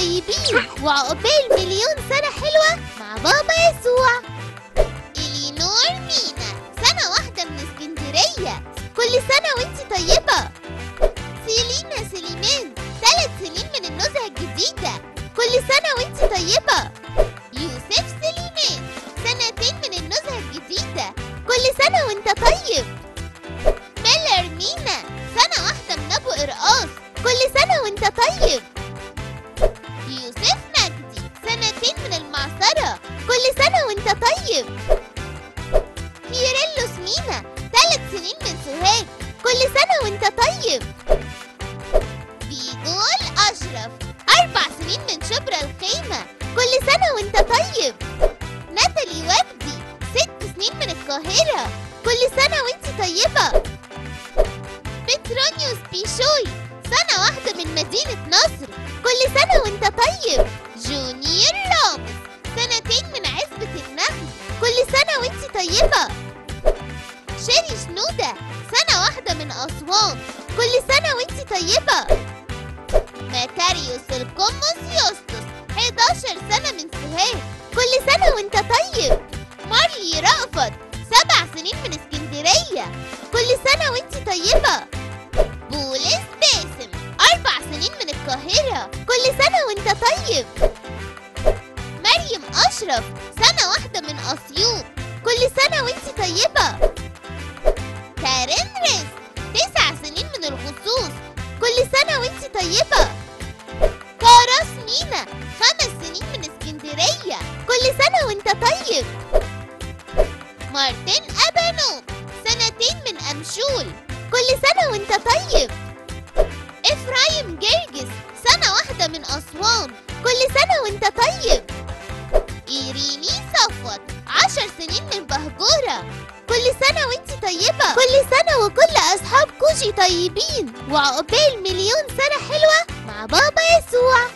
طيبين وعقبال مليون سنة حلوة مع بابا يسوع. إلينور مينا، سنة واحدة من اسكندرية، كل سنة وانتي طيبة. سيلينا سليمان، 3 سنين من النزهة الجديدة، كل سنة وانتي طيبة. يوسف سليمان، 2 من النزهة الجديدة، كل سنة وانت طيب. ميلر مينا، سنة واحدة من أبو قرقاص، كل سنة وانت طيب. يوسف مجدي، 2 من المعصرة، كل سنة وانت طيب. كيرلس مينا، 3 سنين من سوهاج، كل سنة وانت طيب. بيجول أشرف، 4 سنين من شبرا الخيمة، كل سنة وانت طيب. ناتالي وجدي، 6 سنين من القاهرة، كل سنة وانت طيبة. بترونيوس بيشوي، سنة واحدة من مدينة نصر، كل سنة وانت طيب. جونيور رامز، 2 من عزبة النخل، كل سنة وانت طيبة. شيري شنودة، سنة واحدة من أسوان، كل سنة وانت طيبة. مكاريوس القمص يوستس، 11 سنة من سوهاج، كل سنة وانت طيب. مارلي رأفت، 7 سنين من اسكندرية، كل سنة وانت طيبة. بولس باسم، 4 سنين من القاهرة، كل سنة وانت طيب. مريم أشرف، سنة واحدة من أسيوط، كل سنة وانت طيبة. كارين ريس، 9 سنين من الغصوص، كل سنة وانت طيبة. كاراس مينا، 5 سنين من اسكندرية، كل سنة وانت طيب. مارتن أبانوب، 2 من أمشول، كل سنة وانت طيب. إفرايم جرجس، سنة واحدة من أسوان، كل سنة وانت طيب. إيريني صفوت، 10 سنين من بهجورة، كل سنة وانت طيبة. كل سنة وكل أصحاب كوجي طيبين وعقبال مليون سنة حلوة مع بابا يسوع.